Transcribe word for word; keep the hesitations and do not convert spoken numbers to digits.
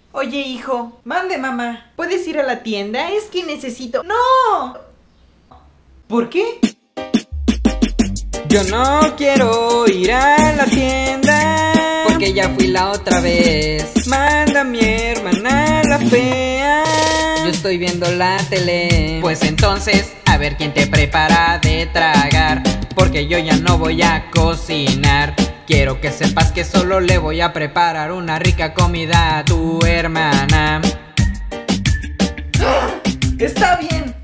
Oye, hijo, mande, mamá. ¿Puedes ir a la tienda? Es que necesito... ¡No! ¿Por qué? Yo no quiero ir a la tienda porque ya fui la otra vez. Manda a mi hermana la fea. Yo estoy viendo la tele. Pues entonces, a ver quién te prepara de tragar, porque yo ya no voy a cocinar. Quiero que sepas que solo le voy a preparar una rica comida a tu hermana. Está bien.